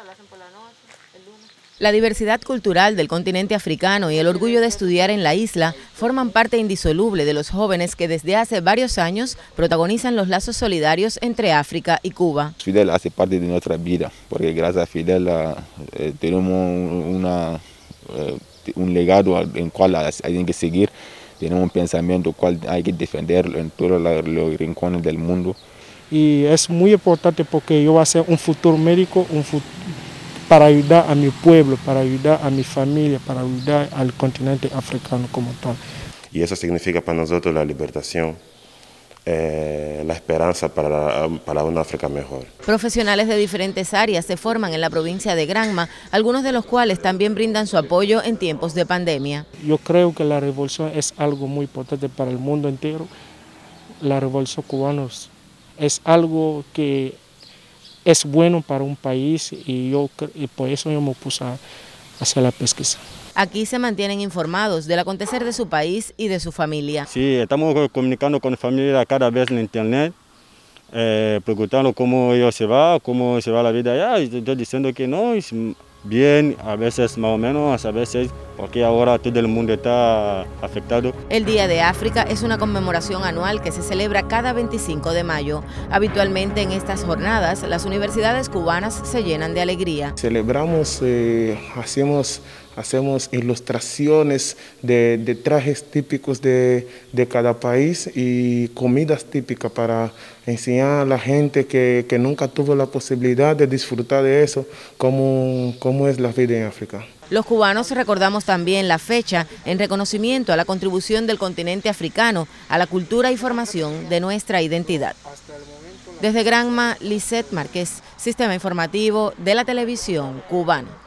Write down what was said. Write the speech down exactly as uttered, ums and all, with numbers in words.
La diversidad cultural del continente africano y el orgullo de estudiar en la isla forman parte indisoluble de los jóvenes que desde hace varios años protagonizan los lazos solidarios entre África y Cuba. Fidel hace parte de nuestra vida, porque gracias a Fidel eh, tenemos una, eh, un legado en el cual hay que seguir, tenemos un pensamiento cual hay que defender en todos los rincones del mundo. Y es muy importante porque yo voy a ser un futuro médico, un futuro para ayudar a mi pueblo, para ayudar a mi familia, para ayudar al continente africano como tal. Y eso significa para nosotros la liberación, eh, la esperanza para, la, para una África mejor. Profesionales de diferentes áreas se forman en la provincia de Granma, algunos de los cuales también brindan su apoyo en tiempos de pandemia. Yo creo que la revolución es algo muy importante para el mundo entero. La revolución cubana es algo que es bueno para un país y, yo, y por eso yo me puse a hacer la pesquisa. Aquí se mantienen informados del acontecer de su país y de su familia. Sí, estamos comunicando con la familia cada vez en internet, eh, preguntando cómo ellos se va, cómo se va la vida allá, y estoy diciendo que no, es bien, a veces más o menos, a veces porque ahora todo el mundo está afectado. El Día de África es una conmemoración anual que se celebra cada veinticinco de mayo. Habitualmente en estas jornadas las universidades cubanas se llenan de alegría. Celebramos, eh, hacemos, hacemos ilustraciones de, de trajes típicos de, de cada país y comidas típicas para enseñar a la gente que, que nunca tuvo la posibilidad de disfrutar de eso, cómo, cómo es la vida en África. Los cubanos recordamos también la fecha en reconocimiento a la contribución del continente africano a la cultura y formación de nuestra identidad. Desde Granma, Lisette Márquez, Sistema Informativo de la Televisión Cubana.